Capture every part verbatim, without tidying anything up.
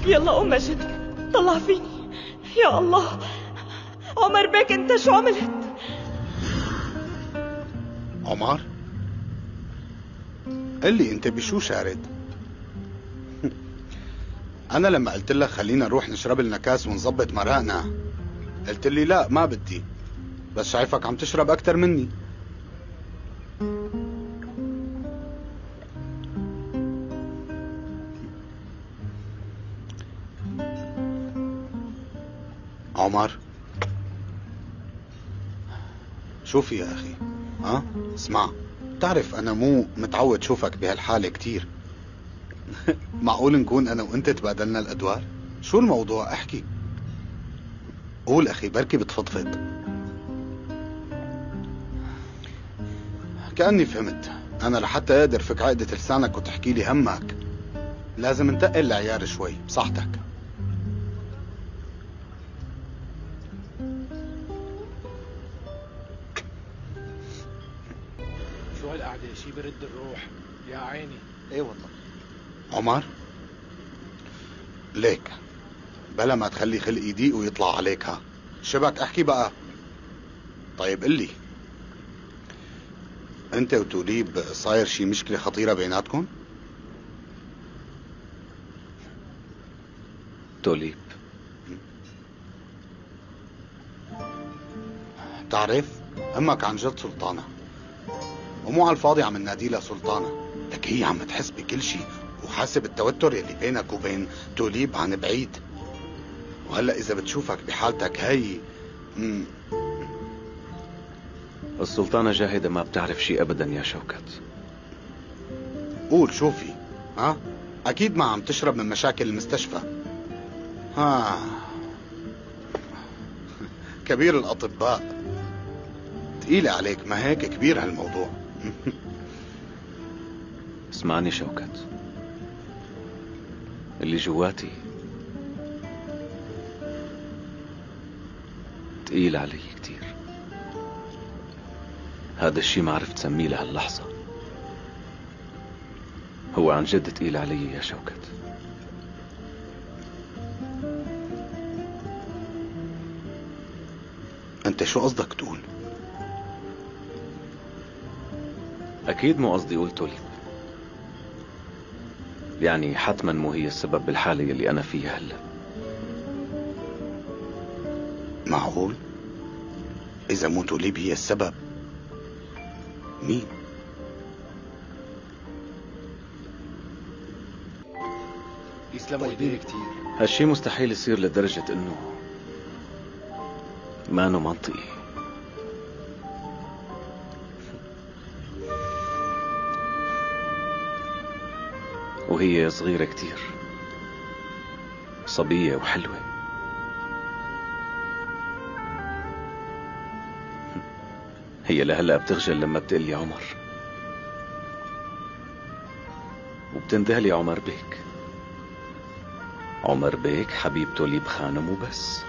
يلا قوم ماجد، طلع فيني يا الله. عمر بيك انت شو عملت؟ عمر قل لي انت بشو شارد؟ انا لما قلت لك خلينا نروح نشرب لنا كاس ونظبط مرقنا قلت لي لا ما بدي، بس شايفك عم تشرب اكتر مني. عمر شوفي يا اخي، ها اسمع، بتعرف انا مو متعود شوفك بهالحالة كتير. معقول نكون انا وانت تبادلنا الادوار؟ شو الموضوع؟ احكي قول اخي، بركي بتفضفض. كأني فهمت. انا لحتى اقدر فك عقدة لسانك وتحكي لي همك لازم نتقل العيار شوي بصحتك. شو هالقعدة؟ شي برد الروح يا عيني. ايه والله عمر، ليك بلا ما تخلي خلقي يضيق ويطلع عليك. ها شبك احكي بقى. طيب قل لي، انت وتوليب صاير شي مشكلة خطيرة بيناتكم؟ توليب تعرف امك عن جد سلطانة، ومو على الفاضي عم ننادي لها سلطانة، لك هي عم تحس بكل شي وحاسب التوتر يلي بينك وبين توليب عن بعيد. وهلا اذا بتشوفك بحالتك هي مم. السلطانة جاهدة ما بتعرف شي ابدا يا شوكت. قول شوفي، ها اكيد ما عم تشرب من مشاكل المستشفى. ها كبير الاطباء، تقيلة عليك ما هيك؟ كبير هالموضوع. اسمعني شوكت، اللي جواتي تقيل علي كتير. هذا الشي ما عرفت سميه لهاللحظة. هو عن جد تقيل علي يا شوكت. انت شو قصدك تقول؟ اكيد مو قصدي اقول توليب، يعني حتما مو هي السبب بالحالة اللي انا فيها هلا. معقول؟ اذا مو توليب هي السبب، مين؟ يسلموا ايديك كتير. هالشي مستحيل يصير لدرجة انه ما انه منطقي. وهي صغيرة كتير، صبية وحلوة. هي لهلأ بتخجل لما بتقلي عمر، وبتندهلي عمر بيك. عمر بيك حبيب توليب خانم وبس.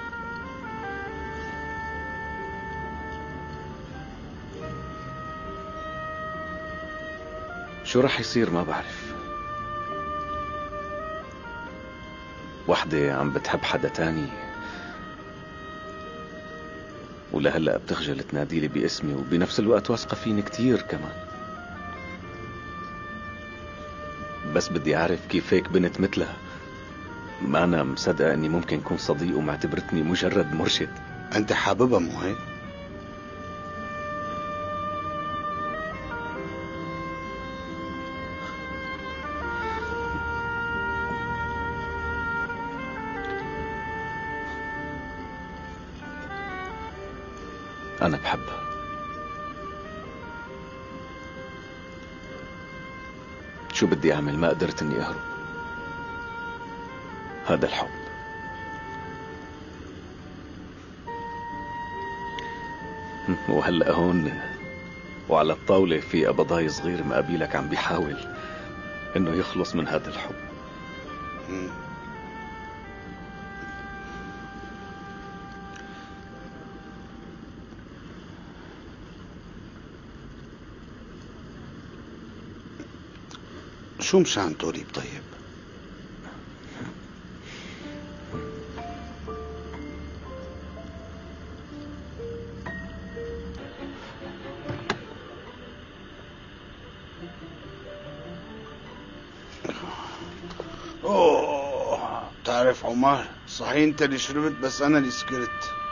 شو رح يصير ما بعرف. وحدة عم بتحب حدا تاني ولهلأ بتخجل تناديلي باسمي، وبنفس الوقت واثقة فيني كتير كمان. بس بدي أعرف كيف هيك بنت مثلها ما أنا مصدقة أني ممكن كون صديق ومعتبرتني مجرد مرشد. انت حاببها مو هيك؟ أنا بحبها. شو بدي أعمل؟ ما قدرت أني أهرب. هذا الحب. وهلأ هون وعلى الطاولة في أبضاي صغير مقابلك عم بيحاول إنه يخلص من هذا الحب. شو مشان توليب طيب؟ اوه بتعرف عمر، صحيح انت اللي شربت بس انا اللي سكرت.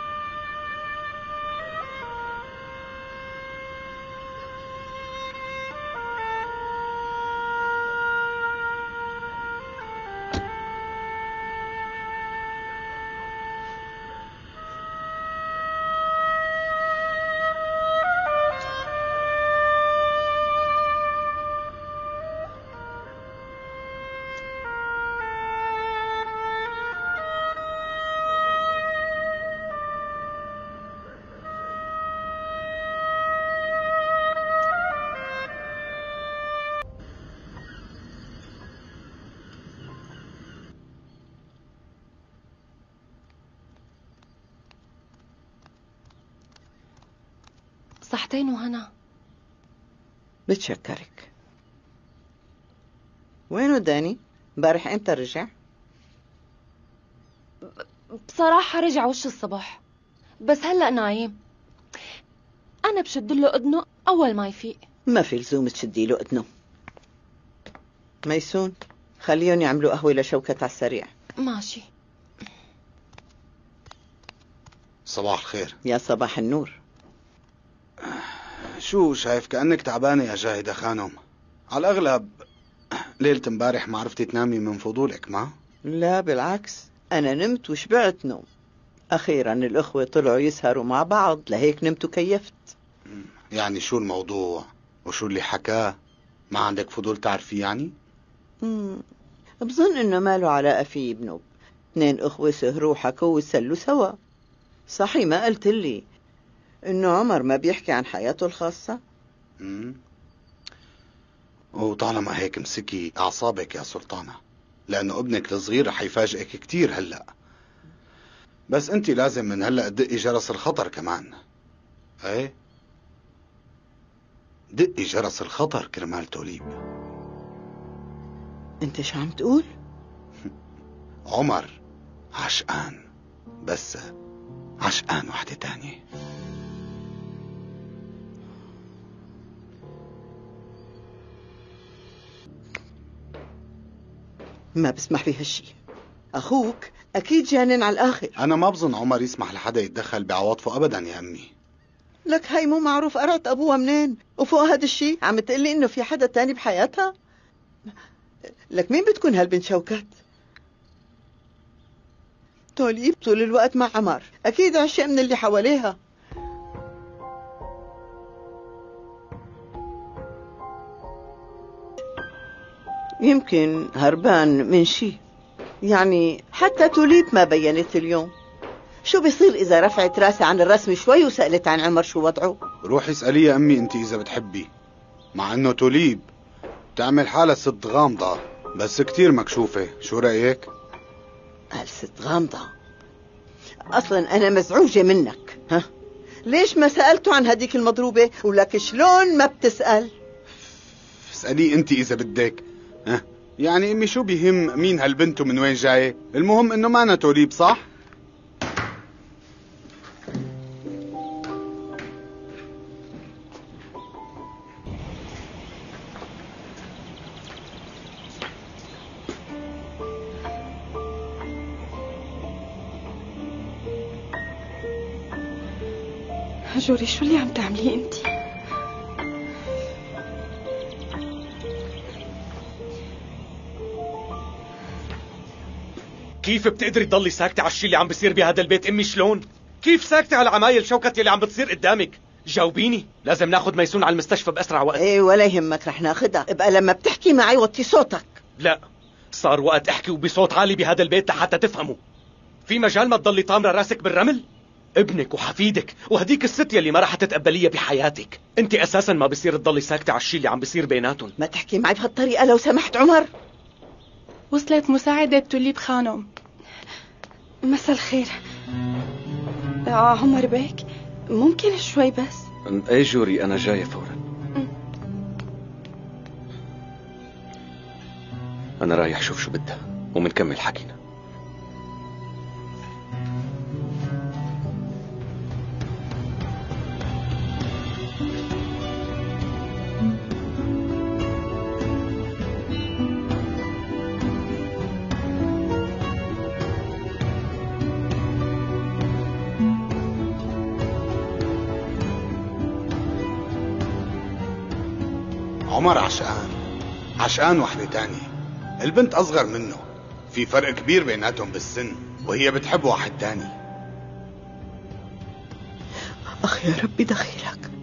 صحتين وهنا. بتشكرك. وينه داني؟ امبارح امتى رجع؟ بصراحة رجع وش الصبح، بس هلأ نايم. أنا بشد له أذنه أول ما يفيق. ما في لزوم تشدي له اذنه. ميسون خليهم يعملوا قهوة لشوكة على السريع. ماشي. صباح الخير. يا صباح النور. شو شايف كأنك تعبانة يا جاهدة خانم؟ على الأغلب ليلة امبارح ما عرفتي تنامي من فضولك، ما؟ لا بالعكس، أنا نمت وشبعت نوم. أخيرا الأخوة طلعوا يسهروا مع بعض، لهيك نمت وكيفت. يعني شو الموضوع؟ وشو اللي حكاه؟ ما عندك فضول تعرفي يعني؟ مم. بظن إنه ما له علاقة فيه بنوب. اثنين أخوة سهروا وحكوا وسلوا سوا. صحيح ما قلت لي إنه عمر ما بيحكي عن حياته الخاصة؟ مم. وطالما هيك امسكي أعصابك يا سلطانة، لأنه ابنك الصغير رح يفاجئك كتير هلأ. بس أنت لازم من هلأ تدقي جرس الخطر كمان. ايه دقي جرس الخطر كرمال توليب. أنت شو عم تقول؟ عمر عشقان، بس عشقان وحدة تانية. ما بسمح بهالشي. أخوك أكيد جانن على الآخر. أنا ما بظن عمر يسمح لحدا يتدخل بعواطفه أبدا يا أمي. لك هاي مو معروف قرأت أبوها منين؟ وفوق هذا الشي عم تقلي إنه في حدا تاني بحياتها؟ لك مين بتكون هالبنت شوكت؟ توليب طول الوقت مع عمر، أكيد عشق من اللي حواليها. يمكن هربان من شي، يعني حتى توليب ما بينت اليوم. شو بيصير إذا رفعت راسها عن الرسم شوي وسألت عن عمر شو وضعه؟ روحي اسألي يا أمي أنت إذا بتحبي، مع إنه توليب تعمل حالها ست غامضة بس كتير مكشوفة. شو رأيك؟ قال ست غامضة؟ أصلا أنا مزعوجة منك. ها؟ ليش ما سألته عن هديك المضروبة؟ ولك شلون ما بتسأل؟ اسألي أنت إذا بدك. ها؟ يعني أمي شو بيهم مين هالبنت ومن وين جاية؟ المهم إنه معنا توليب، صح؟ جوري شو اللي عم تعمليه انت؟ كيف بتقدري تضلي ساكتة على الشيء اللي عم بيصير بهذا البيت امي؟ شلون؟ كيف ساكتة على عمايل شوكت اللي عم بتصير قدامك؟ جاوبيني. لازم ناخذ ميسون على المستشفى بأسرع وقت. ايه ولا يهمك، رح ناخدها. ابقى لما بتحكي معي وطي صوتك. لا، صار وقت احكي وبصوت عالي بهذا البيت لحتى تفهموا. في مجال ما تضلي طامرة راسك بالرمل؟ ابنك وحفيدك وهديك الست يلي ما رح تتقبليها بحياتك، انت اساسا ما بصير تضلي ساكتة على الشيء اللي عم بيصير بيناتهم. ما تحكي معي بهالطريقة لو سمحت عمر. وصلت مساعدة توليب خانم. مساء الخير. آه عمر بيك، ممكن شوي بس؟ ايه جوري، انا جاية فورا. انا رايح شوف شو بدها ومنكمل حكينا. عمر عشقان عشقان وحدة تانية، البنت أصغر منه، في فرق كبير بيناتهم بالسن، وهي بتحب واحد تاني. أخ يا ربي دخيلك.